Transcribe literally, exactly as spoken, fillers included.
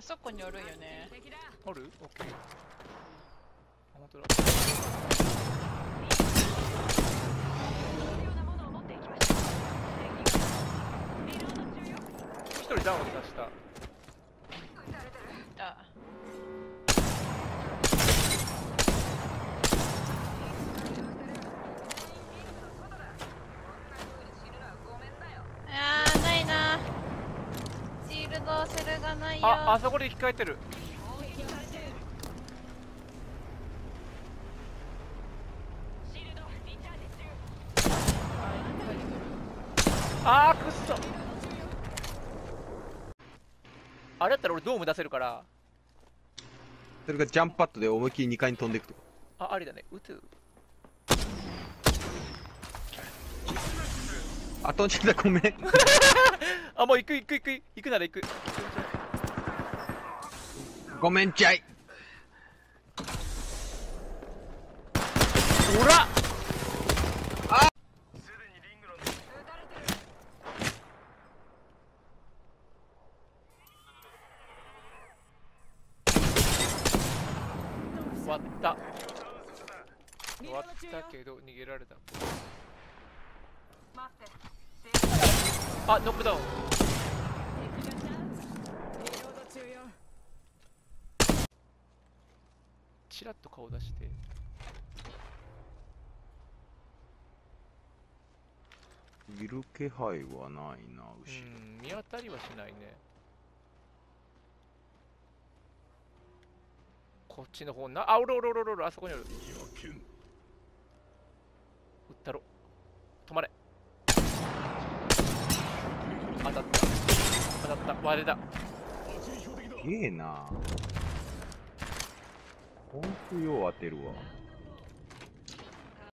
そこにおるんよね。 おる？オッケー。本当だ。一人ダウン出した。 あ、あーないな。シールドセルがないよ。 あ、あそこで生き返ってる。あーくっそ。あれやったら俺ドーム出せるから。 それがジャンプパッドで思いっきりにかいに飛んでいくと。 あ、ありだね。撃つ。 あ、飛んじゃった、ごめん。 あ、もう行く行く行く行くなら行く。 ごめんちゃい。 おら。終わった。終わったけど逃げられた。あ、ノックダウン。チラッと顔出して。 いる気配はないな、後ろ。 うん、見当たりはしないね。こっちの方な。あ、おるおるおるおるおる、あそこにおる。撃ったろ。止まれ。当たった。当たった。割れだ。 すげえな。ほんとよう当てるわ。